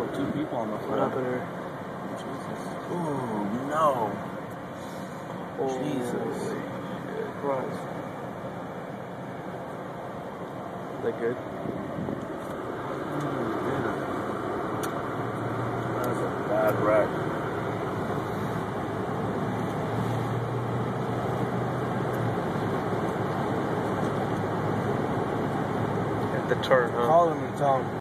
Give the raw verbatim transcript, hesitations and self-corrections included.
with two people on the What floor. happened here? Jesus. Ooh, no. Oh, Jesus. Christ. Is that good? That's a bad wreck. At the turn, huh? Call him and tell him.